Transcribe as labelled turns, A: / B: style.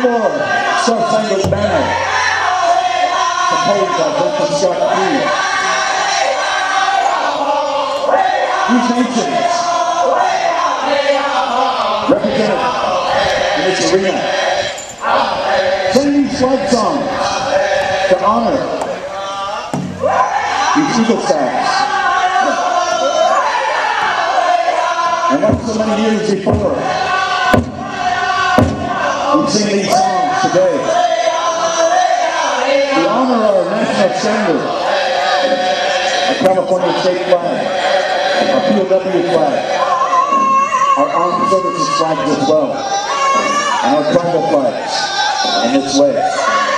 A: more Star-Spangled Banner, composed by Bertha Scott Key. These nations represented in this arena sing these flag songs to honor these eagle stacks. And not so many years before, we sing these songs today. We honor our national standard, our California state flag, our POW flag, our armed services flags as well, and our tribal flags in this way.